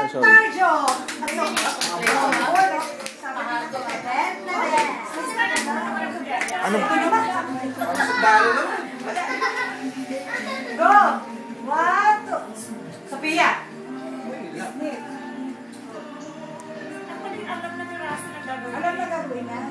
Tarjo! Ano? Go! 1, 2. Sophia! Alam na gagawin na?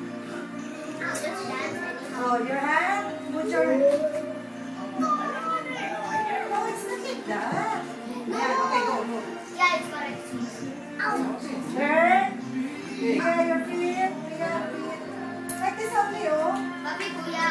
Oh, your hand. Put your... No, it's not like that. Yeah, okay, go. Yeah, it's correct. Turn. Figure your feet. Like this only, oh. Papi, kuya.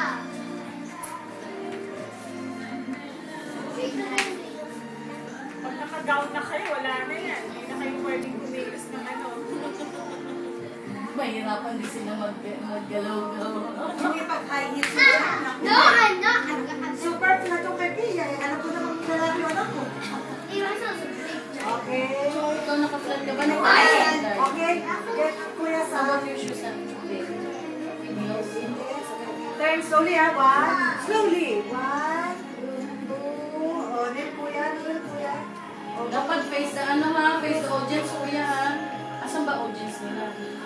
Pag naka-gown na kayo, wala na yan. Hindi na kayo pwedeng kumilos ng ano. Mahirapan din sila maggalaw-gaw. Hindi pag-high heels sila. No, I'm not. Super na itong kay Pia. Alam ko naman lalaki yung anak ko. Okay. Ikaw naka-flat ka ba? Okay. Get kuya sa... How about your shoes and heels? Turn slowly, ha? 1. Slowly. 1, 2. Oh, din kuya. Oh, Dapat face the ano ha? Face the audience, kuya ha? Asan ba audience nila?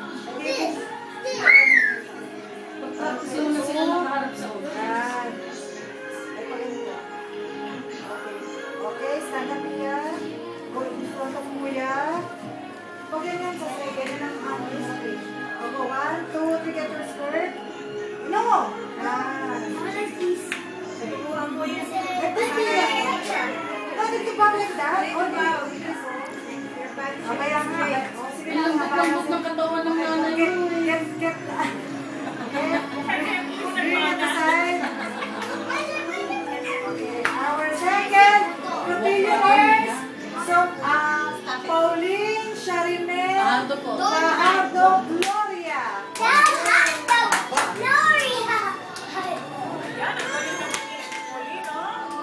Sino na sila nakaharap sa audience? Yan. Ay, pagaling ka. Okay, stand up here. Go in front of kuya. Pag ganyan sa side, ganyan ang hands sa stage. Okay, 1, 2, 3, get your skirt. No! Yan. Like this, kuya. Why did you pop like that? Okay, ang high. Sige Ang lang, lambot ng katawan ng nanay mo. Get. Bring it aside. Okay, our second millionaires. So, Pauline, Sharimel, Ando po. Fajardo, Gloria. Yan, ang galing naman ni Pauline, no?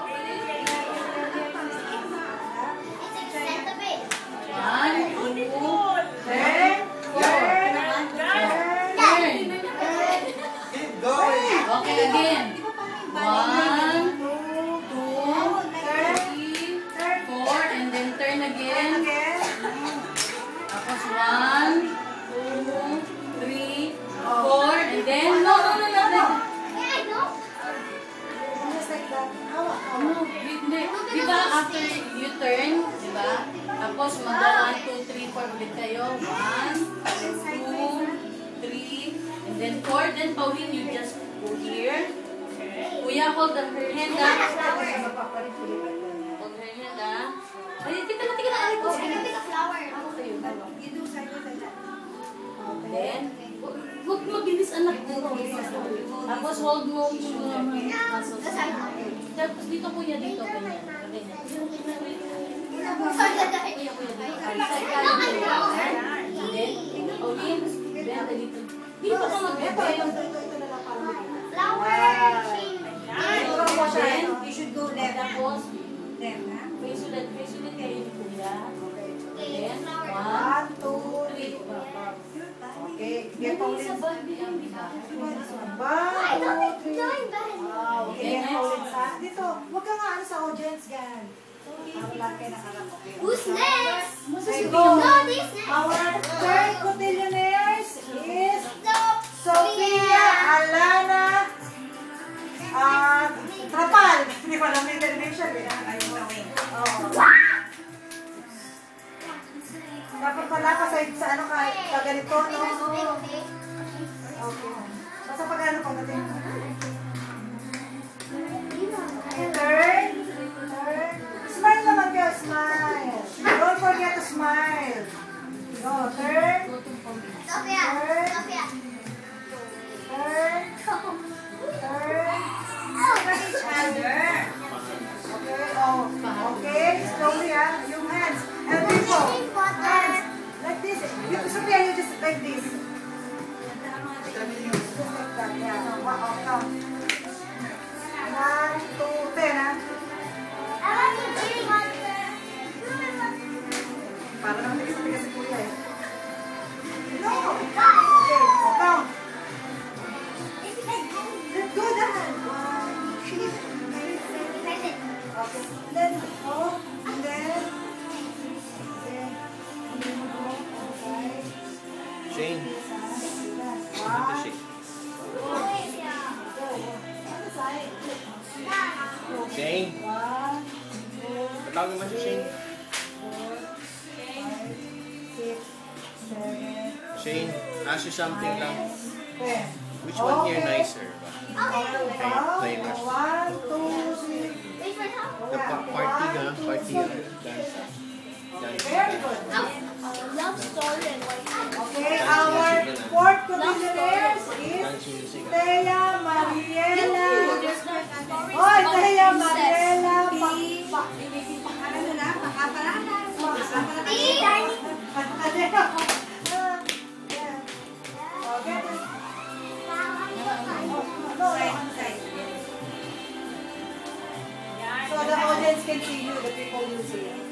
One, two, Turn. Keep going. okay again. 1, 2, 3, 4, and then turn again. Again. Tapos 1, 2, 3, 4, and then no. Just like that. Hawa. Ano? Hindi. Di ba after you turn, di ba? Tapos mag 1, 2, 3, 4 ulit kayo. 1, 2, 3, and then 4. Then Pauline, you just go here. Kuya, hold her hand up. Hold her hand up. Ay, tika na. Ay, ko. Ako kayo. Then, huwag magilis anak ko. Tapos hold mo yung muscles. Tapos dito kuya, dito. Ganyan. Pauline, benda dito. Dito ka mag-bend. Then, you should go left. Tapos, Left, ha? face ulit kayo ni kuya. Then, 1, 1, 2, 3. Okay, get Pauline. sa bandi lang, di ba? 1, 2, 3. Wow, okay, get Pauline sa... Dito, huwag ka nga ano sa audience, gan. Wala kayo nakarap. Who's next? Okay, go. No, this next. Our third cotillionaires is Sophia, Alana, Trapal. Hindi ko alam yung television. Dapat pala sa ano ka ganito, no? Okay. Basta pag ano pagdating. Turn. Smile naman kayo, smile. Don't forget to smile. Go, turn. Sophia. Turn. Look at each other. Okay, okay. Slowly, yung hands. And people, hands. Like this. Sophia, you just like this. Just like that, yeah. Wow. Shane. 1, 2, Patawagin mo si Shane. 4, 5, 6, 7, Shane, ask you something lang. 10. Which one here Okay. nicer? Flavors. 1, 2, 3. Wait for how? The party ga, party ga. Dance. Dance. Very good. Love story and white. Okay, our fourth co-millionaires is Dance music. Thea Mariela. Oh, Thea Mariela. So the audience can see you, the people will see you.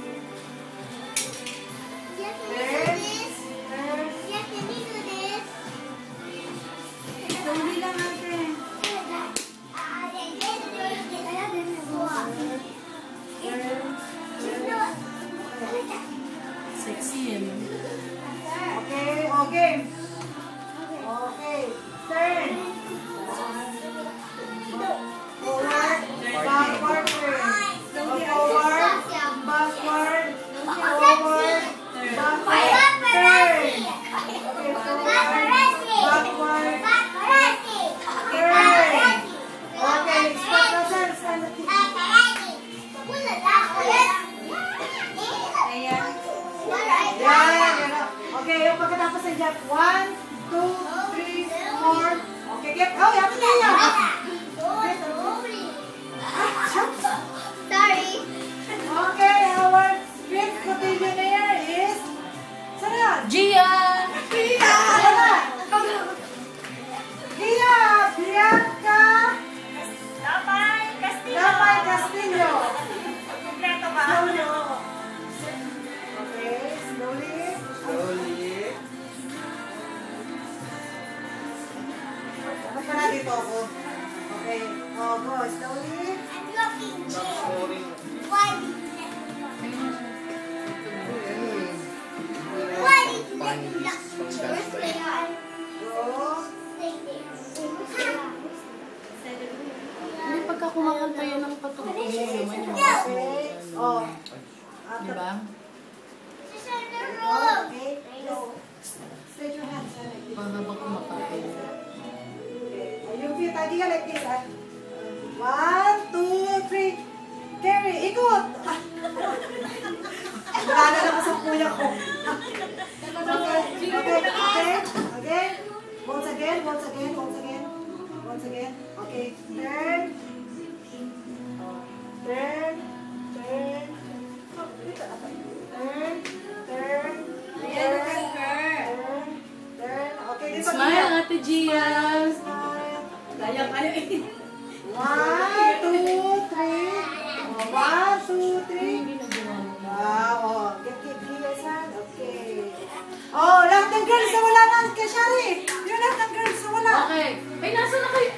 Hindi lang natin. Sexy yun. Okay, okay. Okay, turn. Forward, backward, turn. Forward, backward, forward, backward, turn. Okay, forward, backward, turn. Okay, stop na sir, stand up. Yan. Okay, yung pagkatapos ng jump. 1, 2, 3, 4. Okay, get. Oh, yan na yan. Sorry. Okay, our fifth co-millionaire is... Saan yan? Gia! Gia! Saan na? Gia! Bianca! Lapay, Castillo. Lapay Castillo. Kompleto ba? Slowly. Okay, slowly. Slowly. Ano pa na dito ako? Okay. Oh, go. Slowly. I'm looking Sorry. Why did you let me look? First they are Go. Hindi pagka kumakanta yan ng patungkol naman yung mga Okay. Oh. Di ba? Okay. Go. Straight your hands. Pag habang kumakanta yun. Yung feet, hindi ka like this, ah. 1, 2, 3. Carry, ikot! Wala na naman sa kuya ko. Okay, okay, okay. Again. Once again, once again, once again. Once again. Okay, turn. Turn. Turn. Turn. Turn. Turn. Turn. Okay, dito. Smile, Ate Gia! Smile. Daya kayo eh. 1, 2, 3. 1, 2, 3. Wow. Oh, get his hand. Okay. Oh, lahat ng girls na wala na kay Shari. Yung lahat ng girls na wala. Okay. Ay, nasa na kayo?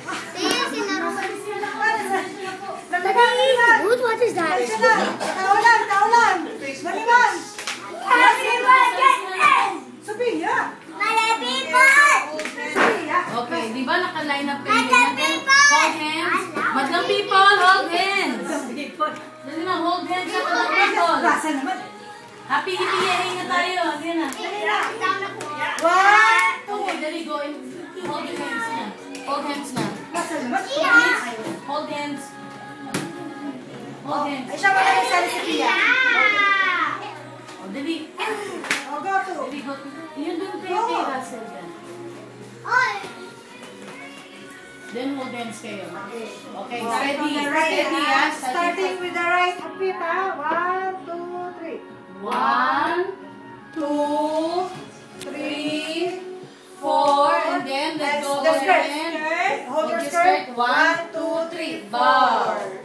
What is that? Taulan, taulan. Maniman. Happy birthday! Sophia. Mala people! Sophia. Okay, di ba naka-line up kayo ganyan? Hold hands. Madlang people, hold hands. Dali na, hold hands sa madlang people. Rasa naman. Happy EPA na tayo. Ganyan na. 1, 2. Okay, dali, go in. Hold your hands na. Hold hands na. Rasa naman. Hold hands. Hold hands. Ay, siya wala yung Shari Sophia. O, dali. Oh, go to. Dali, go. Yun dun kayo kay Russell dyan. Then hold hands kayo. Okay, Oh, steady. from the right, Steady, ah. ah. Starting with the right feet, ah. 1, 2, 3. 1, 2, 3, 4, and then let's go The skirt. again. Skirt. Hold your your skirt. skirt. 1, 2, 3, bar.